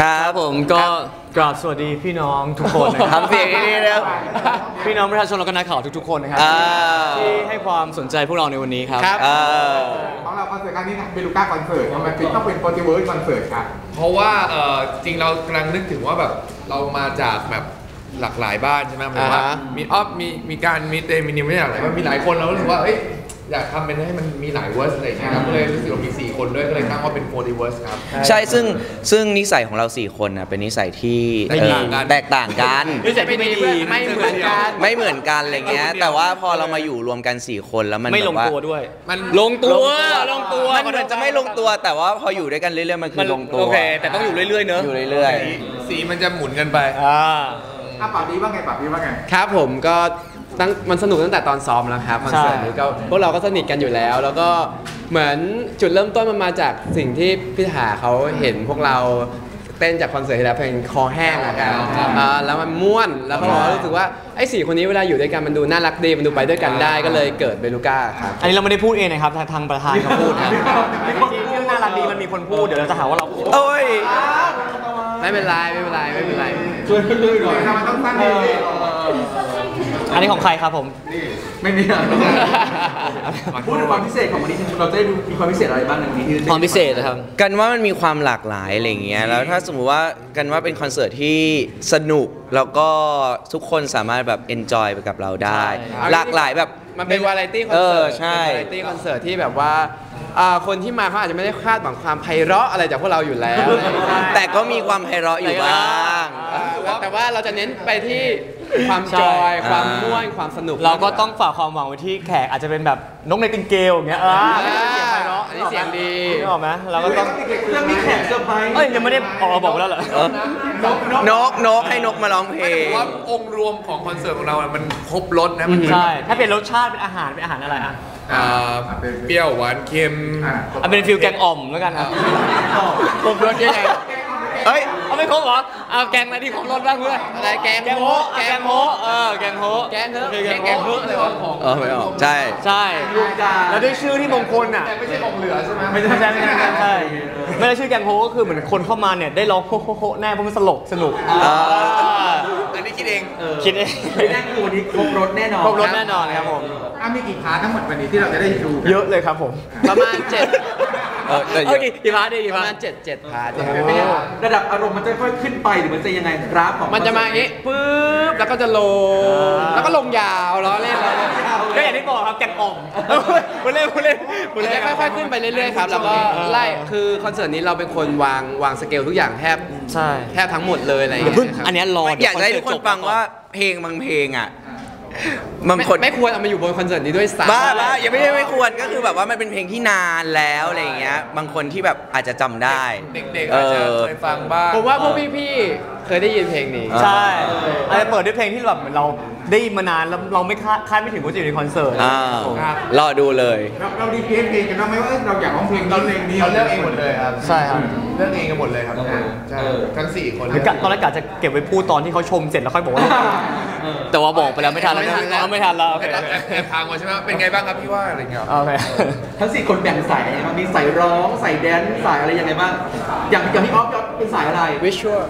ครับผมก็กราบสวัสดีพี่น้องทุกคนนะครับทำเสียงนี้แล้วพี่น้องประชาชนแล้วก็นักข่าวทุกๆคนนะครับที่ให้ความสนใจพวกเราในวันนี้ครับของเราคอนเสิร์ตครั้งนี้เป็นลูก้าคอนเสิร์ตทำไมถึงต้องเป็นโปรติเวิร์สคอนเสิร์ตครับเพราะว่าจริงเรากำลังนึกถึงว่าแบบเรามาจากแบบหลากหลายบ้านใช่ไหมหมายว่ามีการมีเตมีนิวไม่ใช่หลากหลายว่ามีหลายคนเรารู้สึกว่าอยากทำเป็นให้มันมีหลายเวอร์สอะไรอย่างเงี้ยครับก็เลยรู้สึกว่ามี4คนด้วยก็เลยตั้งว่าเป็น40 เวอร์สครับใช่ซึ่งนิสัยของเรา4คนนะเป็นนิสัยที่แตกต่างกันนิสัยที่ไม่เหมือนกันอะไรเงี้ยแต่ว่าพอเรามาอยู่รวมกัน4คนแล้วมันไม่ลงตัวด้วยมันลงตัวมันเหมือนจะไม่ลงตัวแต่ว่าพออยู่ด้วยกันเรื่อยๆมันคือลงตัวโอเคแต่ต้องอยู่เรื่อยๆเนอะอยู่เรื่อยๆสีมันจะหมุนกันไปปรับดีว่าไงปรับดีว่าไงครับผมก็มันสนุกตั้งแต่ตอนซ้อมแล้วครับคอนเสิร์ตนี้ก็พวกเราก็สนิทกันอยู่แล้วแล้วก็เหมือนจุดเริ่มต้นมันมาจากสิ่งที่พี่ถาเขาเห็นพวกเราเต้นจากคอนเสิร์ตที่แล้วเพลงคอแห้งกันแล้วมันม่วนแล้วก็รู้สึกว่าไอ้4คนนี้เวลาอยู่ด้วยกันมันดูน่ารักดีมันดูไปด้วยกันได้ก็เลยเกิดเบลูก้าครับอันนี้เราไม่ได้พูดเองนะครับทางประธานเขาพูดนะจริงๆเรื่องน่ารักดีมันมีคนพูดเดี๋ยวเราจะหาว่าเราพูดโอ้ยไม่เป็นไรช่วยลื่นหน่อยมันต้องตั้งดีอันนี้ของใครครับผมไม่มีพูดถึงความพิเศษของวันนี้เราจะมีความพิเศษอะไรบ้างในวันนี้ความพิเศษนะครับกันว่ามันมีความหลากหลายอะไรอย่างเงี้ยแล้วถ้าสมมุติว่ากันว่าเป็นคอนเสิร์ตที่สนุกแล้วก็ทุกคนสามารถแบบเอนจอยไปกับเราได้หลากหลายแบบมันเป็นวาไรตี้คอนเสิร์ตใช่วาไรตี้คอนเสิร์ตที่แบบว่าคนที่มาเขาอาจจะไม่ได้คาดหวังความไพเราะอะไรจากพวกเราอยู่แล้วแต่ก็มีความไพเราะอยู่บ้างแต่ว่าเราจะเน้นไปที่ความจอยความม่วนความสนุกเราก็ต้องฝากความหวังไว้ที่แขกอาจจะเป็นแบบนกในติงเกลอย่างเงี้ยอันนี้เสียงดีนึกออกไหมเราก็ต้องเรื่องนี้แขกเซอร์ไพรส์ยังไม่ได้บอกแล้วเหรอนกให้นกมาร้องเพลงว่าองค์รวมของคอนเสิร์ตของเรามันครบรสนะมันใช่ถ้าเป็นรสชาติเป็นอาหารอะไรอ่ะเปรี้ยวหวานเค็มเป็นฟิลแกงอ่อมแล้วกันครับครบรสยังไงเอาไม่ครบเหรอเอาแกงอะไรที่ครบรสบ้างเพื่อนอะไรแกงโฮแกงโฮแกงโฮอะไรวะไม่ออกใช่แล้วด้วยชื่อที่มงคลอ่ะไม่ใช่ของเหลือใช่ไหมไม่ใช่ไม่ได้ชื่อแกงโฮก็คือเหมือนคนเข้ามาเนี่ยได้ร้องโฮแน่เพราะมันสนุกอันนี้คิดเองแน่คือวันนี้ครบรถแน่นอนครับผมมีกี่พาร์ททั้งหมดวันนี้ที่เราจะได้ดูเยอะเลยครับผมประมาณ7 กี่พาร์ทประมาณ7พาร์ทระดับอารมณ์มันจะค่อยขึ้นไปหรือมันจะยังไงกราฟของมันจะมาอย่างนี้ปึ๊บแล้วก็จะลงแล้วก็ลงยาวล้อเล่นก็อย่างที่บอกครับแกงอ่อมพูดเล่นค่อยๆขึ้นไปเรื่อยๆครับแล้วก็ไล่คือคอนเสิร์ตนี้เราเป็นคนวางสเกลทุกอย่างแทบทั้งหมดเลยอะไรอย่างเงี้ยอันนี้รออยากให้ทุกคนฟังว่าเพลงบางเพลงอ่ะไม่ควรเอามาอยู่บนคอนเสิร์ตนี้ด้วยซ้ำบ้าอย่าไม่ควรก็คือแบบว่ามันเป็นเพลงที่นานแล้วอะไรอย่างเงี้ยบางคนที่แบบอาจจะจำได้เด็กๆอาจจะเคยฟังบ้างผมว่าพวกพี่ๆเคยได้ยินเพลงนี้ใช่อาจจะเปิดด้วยเพลงที่แบบเหมือนเราได้ยินมานานแล้วเราไม่คาดไม่ถึงว่าจะอยู่ในคอนเสิร์ตรอดูเลยเราดีเพลงกันว่าไม่ว่าเราอยากร้องเพลงนี้เราเลือกเองหมดเลยครับใช่ครับเลือกเองกันหมดเลยครับทั้ง4คนตอนแรกกะจะเก็บไว้พูดตอนที่เขาชมเสร็จแล้วค่อยบอกว่าแต่ว่าบอกไปแล้วไม่ทันแล้วแต่ทางมาใช่ไหมเป็นไงบ้างครับพี่ว่าอะไรเงี้ยทั้ง4คนแบ่งสายมีสายร้องสายแดนซ์สายอะไรยังไงบ้างอย่างพี่ออฟเป็นสายอะไรวิชวล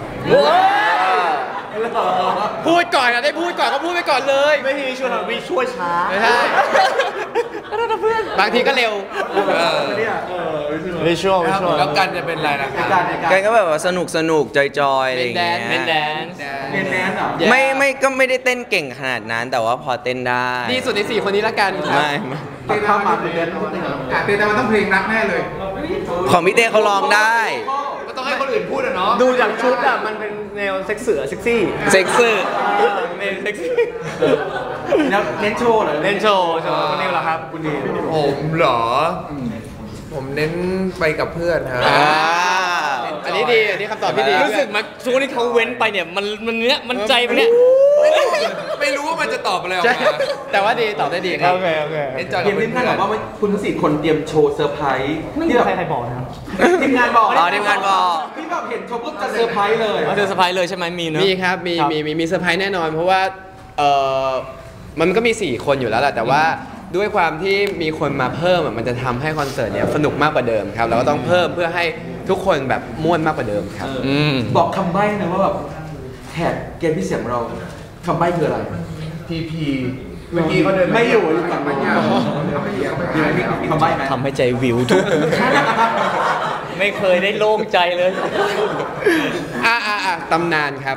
พูดก่อนนะได้พูดก่อนก็พูดไปก่อนเลยไม่มีช่วยวิช่วยช้าไม่ใช่บางทีก็เร็ววิช่วยแล้วกันจะเป็นอะไรนะกันก็แบบว่าสนุกจอยๆอะไรอย่างเงี้ยเมนแดนไม่ได้เต้นเก่งขนาดนั้นแต่ว่าพอเต้นได้ดีสุดใน4คนนี้ละกันไม่เต้นเข้ามาเต้นแต่มันต้องเพลงรักแน่เลยของพี่เต้เขาร้องได้ก็ต้องให้คนอื่นพูดเนาะดูจากชุดอะมันเป็นแนวเซ็กซี่เซ็กซี่เซ็กซี่แล้วเน้นโชว์เหรอเน้นโชว์คุณนิวเหรอครับคุณนิวผมเหรอผมเน้นไปกับเพื่อนครับอันนี้ดีอันนี้คำตอบที่ดีรู้สึกมาช่วงที่เขาเว้นไปเนี่ยมันเนี้ยมันใจมันเนี้ยไม่รู้ว่ามันจะตอบอะไรออกมาแต่ว่าดีตอบได้ดีครับโอเคเตรียมทีมงานบอกว่าคุณทั้ง4คนเตรียมโชว์เซอร์ไพรส์ที่ใครบอกนะครับทีมงานบอกพี่แบบเห็นโชว์ปุ๊บจะเซอร์ไพรส์เลยเซอร์ไพรส์เลยใช่ไหมมีเนอะมีครับมีเซอร์ไพรส์แน่นอนเพราะว่ามันก็มี4คนอยู่แล้วแหละแต่ว่าด้วยความที่มีคนมาเพิ่มมันจะทำให้คอนเสิร์ตเนี่ยสนุกมากกว่าเดิมครับเราก็ต้องเพิ่มเพื่อให้ทุกคนแบบม่วนมากกว่าเดิมครับบอกคำใบ้นะว่าแบบแท็กเกมพิเศษของเราคำใบ้คืออะไรพีเมื่อกี้เขาเดินไม่อยู่ฝั่งนู้นมีคำใบ้ไหมทำให้ใจวิวทุก ไม่เคยได้โล่งใจเลยตำนานครับ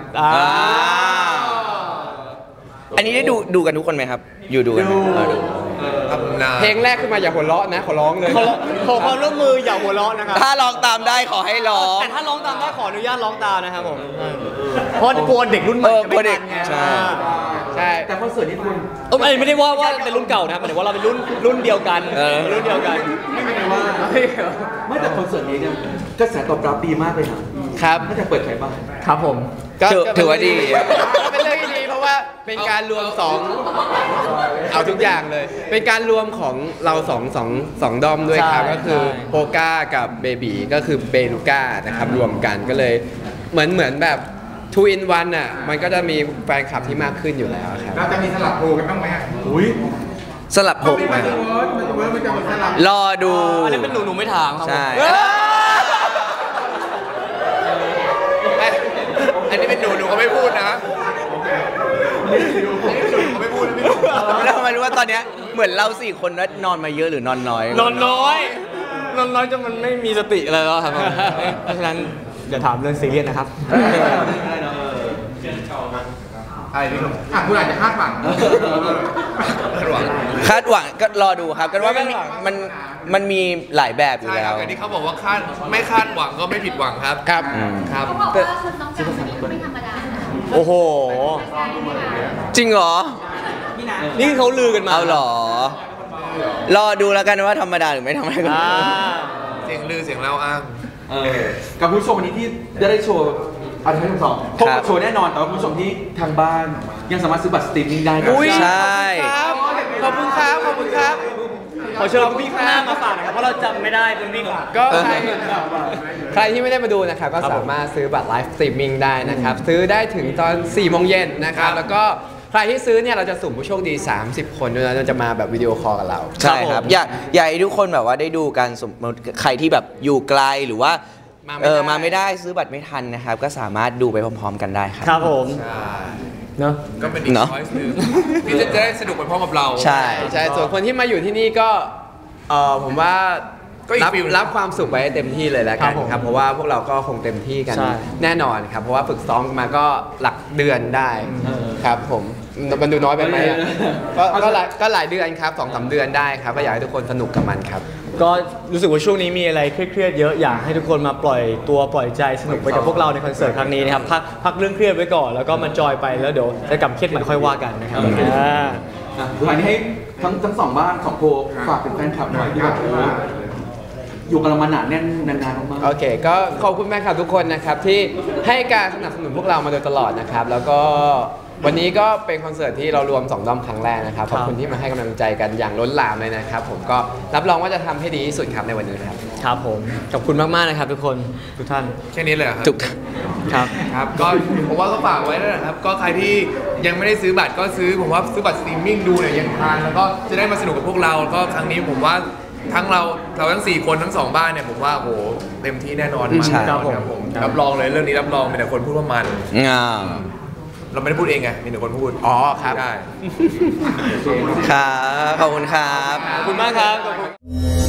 อันนี้ได้ดูกันทุกคนไหมครับ อยู่ดูกันไหมดูตำนานเพลงแรกขึ้นมาอย่าหัวเราะนะขอร้องเลยขอความร่วมมืออย่าหัวเราะนะครับถ้าร้องตามได้ขอให้ร้องแต่ถ้าร้องตามได้ขออนุญาตร้องตามนะครับผมเพราะกลัวเด็กรุ่นใหม่จะกลัวไม่เด็ทักนไงใช่ใช่แต่คอนเสิร์ตนี้คุณไม่ได้ว่าเป็นรุ่นเก่านะครับหมายถึงว่าเราเป็นรุ่นเดียวกันรุ่นเดียวกันไม่เป็นไรว่าไม่แต่คอนเสิร์ตนี้เนี่ยกระแสตอบรับดีมากเลยนะครับ น่าจะเปิดขายบ้างครับผมถือว่าดีเป็นเรื่องที่ดีเพราะว่าเป็นการรวมเอาทุกอย่างเลย เป็นการรวมของเราสองดอมด้วยครับ ก็คือโปก้ากับเบบีก็คือเบลูก้านะครับรวมกันก็เลยเหมือนแบบ 2 in 1อ่ะมันก็จะมีแฟนคลับที่มากขึ้นอยู่แล้วครับเราจะมีสลับโพกันบ้างไหมอ่ะอุ้ยสลับหกมามันจะเวิร์ดมันจะสลับรอดูอันนี้เป็นหนูไม่ถามครับใช่อันนี้เป็นหนูก็ไม่พูดนะหนูก็ไม่พูดนะพี่หนูแล้วทำไมรู้ว่าตอนเนี้ยเหมือนเรา4 คนนอนมาเยอะหรือนอนน้อยนอนน้อยจนมันไม่มีสติอะไรแล้วครับเพราะฉะนั้นอย่าถามเรื่องซีเรียสนะครับอะไรพี่หนุ่มคุณอาจจะคาดหวังคาดหวังก็รอดูครับกันว่ามันมีหลายแบบอยู่ใช่แล้ครับวอย่างที่เขาบอกว่าไม่คาดหวังก็ไม่ผิดหวังครับครับครับเขาบอกว่าชุดน้องกันวันนี้ก็ไม่ธรรมดานะโอ้โหจริงเหรอนี่คือเขาลือกันมาเอาเหรอ รอดูแล้วกันว่าธรรมดาหรือไม่ธรรมดาเสียงลือเสียงเล่าอ้างกับผู้ชมวันนี้ที่ได้โชว์อันที่2พบกับโชว์แน่นอนแต่ว่าผู้ชมที่ทางบ้านยังสามารถซื้อบัตรสตรีมมิ่งได้ครับใช่ขอบคุณครับขอเชิญพี่ข้างหน้ามาฝากนะครับเพราะเราจำไม่ได้เป็นวิ่งก็ใครที่ไม่ได้มาดูนะครับก็สามารถซื้อบัตรไลฟ์สตรีมมิ่งได้นะครับ ซื้อได้ถึงตอน 4 โมงเย็นนะครับ แล้วก็ใครที่ซื้อเนี่ยเราจะสุ่มผู้โชคดี 30 คนด้วยนะเราจะมาแบบวิดีโอคอลกับเราใช่ครับอยากให้ทุกคนแบบว่าได้ดูกันสมมติใครที่แบบอยู่ไกลหรือว่า มาไม่ได้ซื้อบัตรไม่ทันนะครับ ก็สามารถดูไปพร้อมๆกันได้ครับครับผมใช่เนอะก็เป็นอีกเนอะช้อยส์หนึ่งที่จะได้สนุกไปพร้อมกับเราใช่ใช่ส่วนคนที่มาอยู่ที่นี่ก็ผมว่าก็อีกฟิลรับความสุขไว้เต็มที่เลยแล้วกันครับผมครับเพราะว่าพวกเราก็คงเต็มที่กันใช่แน่นอนครับ เพราะว่าฝึกซ้อมมาก็หลักเดือนได้ครับผมมันดูน้อยไปไหมอะก็หลายเดือนครับ 2-3 เดือนได้ครับก็อยากให้ทุกคนสนุกกับมันครับก็รู้สึกว่าช่วงนี้มีอะไรเครียดๆเยอะอยากให้ทุกคนมาปล่อยตัวปล่อยใจสนุกไปกับพวกเราในคอนเสิร์ตครั้งนี้นะครับพักเรื่องเครียดไว้ก่อนแล้วก็มาจอยไปแล้วเดี๋ยวจะกลับเครียดใหม่ค่อยว่ากันนะครับสุดท้ายนี้ให้ทั้งสองบ้านสองโพฝากเป็นแฟนคลับหน่อยที่แบบอยู่กับเรามาหนาแน่นนานๆมากๆโอเค ก็ขอบคุณแฟนคลับทุกคนนะครับที่ให้การสนับสนุนพวกเรามาโดยตลอดนะครับ แล้วก็วันนี้ก็เป็นคอนเสิร์ตที่เรารวม2ด้อมครั้งแรกนะครับ ขอบคุณที่มาให้กำลังใจกันอย่างล้นหลามเลยนะครับ ผมก็รับรองว่าจะทำให้ดีที่สุดครับในวันนี้ครับครับผมขอบคุณมากๆนะครับทุกคนทุกท่านแค่นี้เลยเหรอครับทุกครับครับก็ผมว่าก็ฝากไว้นั่นแหละครับก็ใครที่ยังไม่ได้ซื้อบัตรก็ซื้อผมว่าซื้อบัตรสตรีมมิ่งดูเนี่ยยังทันแล้วก็จะได้มาสนุกกับพวกเราแล้วก็ครั้งนี้ผมว่าทั้งเราทั้ง4คนทั้ง2บ้านเนี่ยผมว่าโหเต็มที่แน่นอนมันใช่แน่นอนครับผมรับรองเลยเรื่องนี้รับรองมีแต่คนพูดว่ามันงามเราไม่ได้พูดเองไงมีแต่คนพูดอ๋อครับใช่ครับขอบคุณครับขอบคุณมากครับ